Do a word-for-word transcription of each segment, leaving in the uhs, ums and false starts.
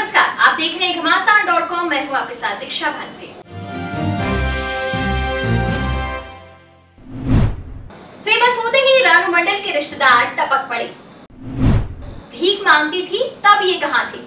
नमस्कार, आप देख रहे हैं घमासान डॉट कॉम। मैं हूं आपके साथ दीक्षा भानप्रे। फेमस होते ही रानू मंडल के रिश्तेदार टपक पड़े। भीख मांगती थी तब ये कहां थे।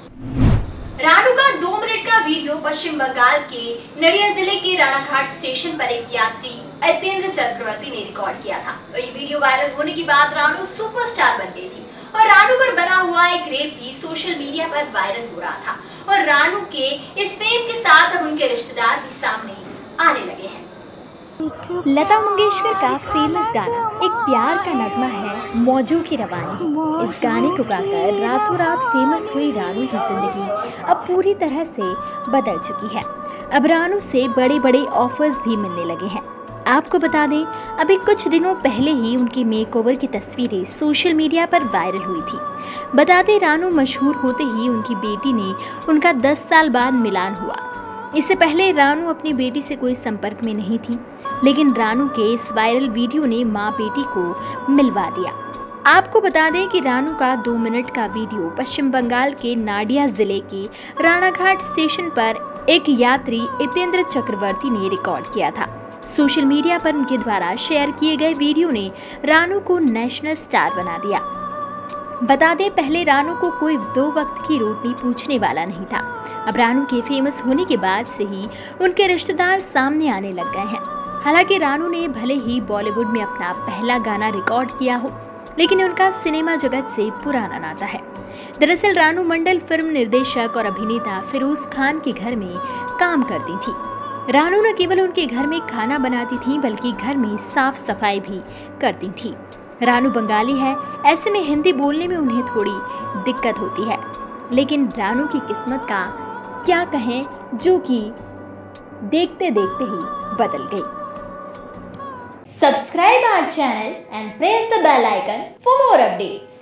रानू का दो मिनट का वीडियो पश्चिम बंगाल के नडिया जिले के रानाघाट स्टेशन पर एक यात्री यतेंद्र चक्रवर्ती ने रिकॉर्ड किया था। तो ये वीडियो वायरल होने के बाद रानू सुपरस्टार बन गई थी और रानू पर बना हुआ एक रेप भी सोशल मीडिया पर वायरल हो रहा था। और रानू के इस फेम के साथ अब उनके रिश्तेदार भी सामने आने लगे हैं। लता मंगेशकर का फेमस गाना एक प्यार का नगमा है मौजों की रवानी। इस गाने को गाकर रातों रात फेमस हुई रानू की जिंदगी अब पूरी तरह से बदल चुकी है। अब रानू से बड़े बड़े ऑफर्स भी मिलने लगे हैं। आपको बता दें, अभी कुछ दिनों पहले ही उनकी मेकओवर की तस्वीरें सोशल मीडिया पर वायरल हुई थी। बता दें, रानू मशहूर होते ही उनकी बेटी ने उनका दस साल बाद मिलान हुआ। इससे पहले रानू अपनी बेटी से कोई संपर्क में नहीं थी, लेकिन रानू के इस वायरल वीडियो ने माँ बेटी को मिलवा दिया। आपको बता दें कि रानू का दो मिनट का वीडियो पश्चिम बंगाल के नाडिया जिले के रानाघाट स्टेशन पर एक यात्री यतेंद्र चक्रवर्ती ने रिकॉर्ड किया था। सोशल मीडिया पर उनके द्वारा शेयर किए गए वीडियो ने रानू को नेशनल स्टार बना दिया। बता दें, पहले रानू को कोई दो वक्त की रोटी पूछने वाला नहीं था। अब रानू के फेमस होने के बाद से ही उनके रिश्तेदार सामने आने लग गए हैं। हालांकि रानू ने भले ही बॉलीवुड में अपना पहला गाना रिकॉर्ड किया हो, लेकिन उनका सिनेमा जगत से पुराना नाता है। दरअसल रानू मंडल फिल्म निर्देशक और अभिनेता फिरोज खान के घर में काम करती थी। रानू न केवल उनके घर में खाना बनाती थी, बल्कि घर में साफ सफाई भी करती थी। रानू बंगाली है, ऐसे में हिंदी बोलने में उन्हें थोड़ी दिक्कत होती है, लेकिन रानू की किस्मत का क्या कहें, जो कि देखते देखते ही बदल गई। Subscribe our channel and press the bell icon for more updates.